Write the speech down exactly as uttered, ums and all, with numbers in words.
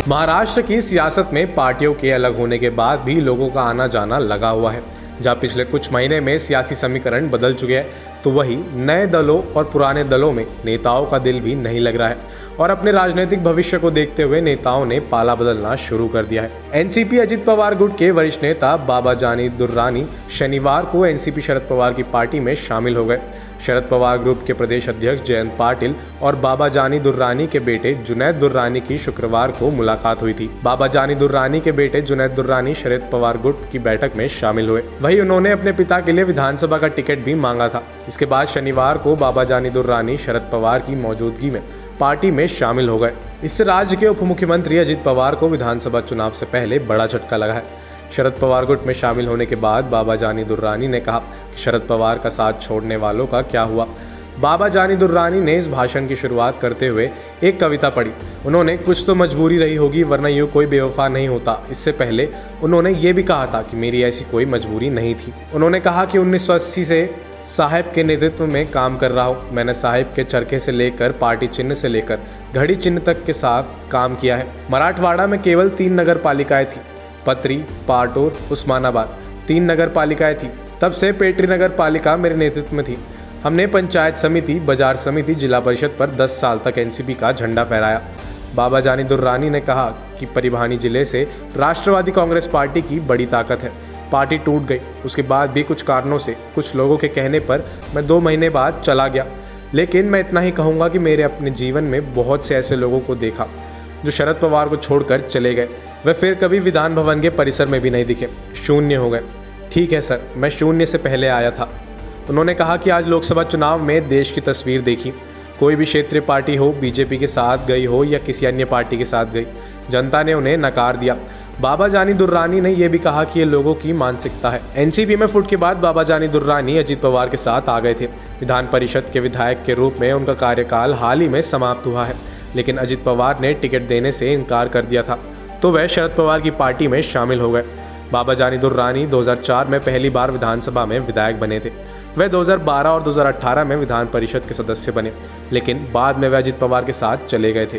महाराष्ट्र की सियासत में पार्टियों के अलग होने के बाद भी लोगों का आना जाना लगा हुआ है। जहां पिछले कुछ महीने में सियासी समीकरण बदल चुके हैं, तो वही नए दलों और पुराने दलों में नेताओं का दिल भी नहीं लग रहा है और अपने राजनीतिक भविष्य को देखते हुए नेताओं ने पाला बदलना शुरू कर दिया है। एनसीपी अजित पवार गुट के वरिष्ठ नेता बाबाजानी दुर्रानी शनिवार को एनसीपी शरद पवार की पार्टी में शामिल हो गए। शरद पवार ग्रुप के प्रदेश अध्यक्ष जयंत पाटिल और बाबाजानी दुर्रानी के बेटे जुनैद दुर्रानी की शुक्रवार को मुलाकात हुई थी। बाबाजानी दुर्रानी के बेटे जुनैद दुर्रानी शरद पवार ग्रुप की बैठक में शामिल हुए। वहीं उन्होंने अपने पिता के लिए विधानसभा का टिकट भी मांगा था। इसके बाद शनिवार को बाबाजानी दुर्रानी शरद पवार की मौजूदगी में पार्टी में शामिल हो गए। इससे राज्य के उप मुख्यमंत्री अजित पवार को विधानसभा चुनाव से पहले बड़ा झटका लगा है। शरद पवार गुट में शामिल होने के बाद बाबाजानी दुर्रानी ने कहा कि शरद पवार का साथ छोड़ने वालों का क्या हुआ। बाबाजानी दुर्रानी ने इस भाषण की शुरुआत करते हुए एक कविता पढ़ी। उन्होंने कुछ तो मजबूरी रही होगी वरना यूँ कोई बेवफा नहीं होता। इससे पहले उन्होंने ये भी कहा था कि मेरी ऐसी कोई मजबूरी नहीं थी। उन्होंने कहा कि उन्नीस सौ अस्सी से साहिब के नेतृत्व में काम कर रहा हूँ। मैंने साहिब के चरखे से लेकर पार्टी चिन्ह से लेकर घड़ी चिन्ह तक के साथ काम किया है। मराठवाड़ा में केवल तीन नगर पालिकाएं थी, पत्री, पाटोर, उस्मानाबाद। तीन नगर पालिकाएं थी। तब से पेटरी नगर पालिका मेरे नेतृत्व में थी। हमने पंचायत समिति, बाजार समिति, जिला परिषद पर दस साल तक एनसीपी का झंडा फहराया। बाबाजानी दुर्रानी ने कहा कि परिभानी जिले से राष्ट्रवादी कांग्रेस पार्टी की बड़ी ताकत है। पार्टी टूट गई। उसके बाद भी कुछ कारणों से, कुछ लोगों के कहने पर मैं दो महीने बाद चला गया। लेकिन मैं इतना ही कहूँगा कि मेरे अपने जीवन में बहुत से ऐसे लोगों को देखा जो शरद पवार को छोड़कर चले गए। वह फिर कभी विधान भवन के परिसर में भी नहीं दिखे, शून्य हो गए। ठीक है सर, मैं शून्य से पहले आया था। उन्होंने कहा कि आज लोकसभा चुनाव में देश की तस्वीर देखी। कोई भी क्षेत्रीय पार्टी हो, बीजेपी के साथ गई हो या किसी अन्य पार्टी के साथ गई, जनता ने उन्हें नकार दिया। बाबाजानी दुर्रानी ने यह भी कहा कि ये लोगों की मानसिकता है। एनसीपी में फुट के बाद बाबाजानी दुर्रानी अजित पवार के साथ आ गए थे। विधान परिषद के विधायक के रूप में उनका कार्यकाल हाल ही में समाप्त हुआ है, लेकिन अजित पवार ने टिकट देने से इनकार कर दिया था, तो वह शरद पवार की पार्टी में शामिल हो गए। बाबाजानी दुर्रानी दो हज़ार चार में पहली बार विधानसभा में विधायक बने थे। वह दो हज़ार बारह और दो हज़ार अठारह में विधान परिषद के सदस्य बने, लेकिन बाद में वह अजित पवार के साथ चले गए थे।